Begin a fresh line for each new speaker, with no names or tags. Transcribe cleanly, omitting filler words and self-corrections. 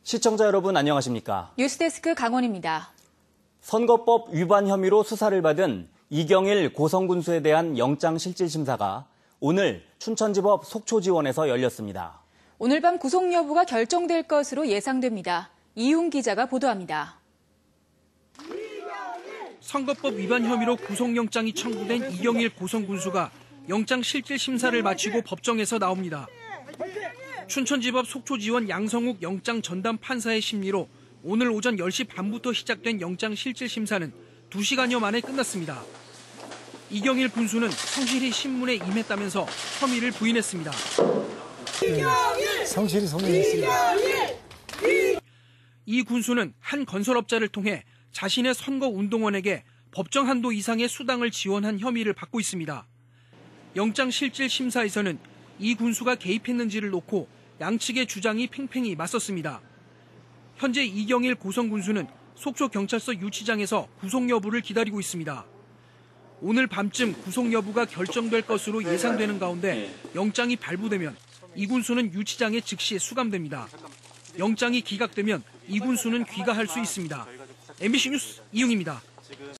시청자 여러분 안녕하십니까?
뉴스데스크 강원입니다.
선거법 위반 혐의로 수사를 받은 이경일 고성군수에 대한 영장실질심사가 오늘 춘천지법 속초지원에서 열렸습니다.
오늘 밤 구속 여부가 결정될 것으로 예상됩니다. 이훈 기자가 보도합니다.
선거법 위반 혐의로 구속영장이 청구된 이경일 고성군수가 영장실질심사를 마치고 법정에서 나옵니다. 춘천지법 속초지원 양성욱 영장 전담 판사의 심리로 오늘 오전 10시 반부터 시작된 영장실질심사는 2시간여 만에 끝났습니다. 이경일 군수는 성실히 신문에 임했다면서 혐의를 부인했습니다.
성실히 소명했습니다.
이 군수는 한 건설업자를 통해 자신의 선거운동원에게 법정 한도 이상의 수당을 지원한 혐의를 받고 있습니다. 영장실질심사에서는 이 군수가 개입했는지를 놓고 양측의 주장이 팽팽히 맞섰습니다. 현재 이경일 고성군수는 속초경찰서 유치장에서 구속 여부를 기다리고 있습니다. 오늘 밤쯤 구속 여부가 결정될 것으로 예상되는 가운데 영장이 발부되면 이 군수는 유치장에 즉시 수감됩니다. 영장이 기각되면 이 군수는 귀가할 수 있습니다. MBC 뉴스 이웅입니다.